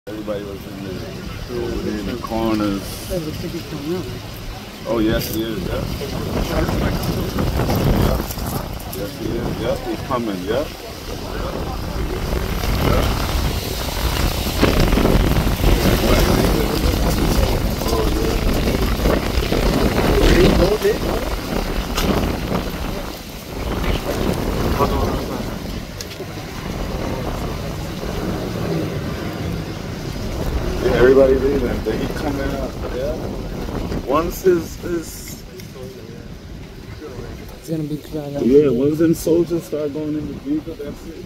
Everybody was in there, over there in the corners. Oh, yes, he is. Yeah. Yes, he is. Yep, he's coming. Yep. Yeah, everybody leaving. Then he coming up. Yeah. Once his It's gonna be crowded. yeah, once them soldiers start going in the vehicle, that's it.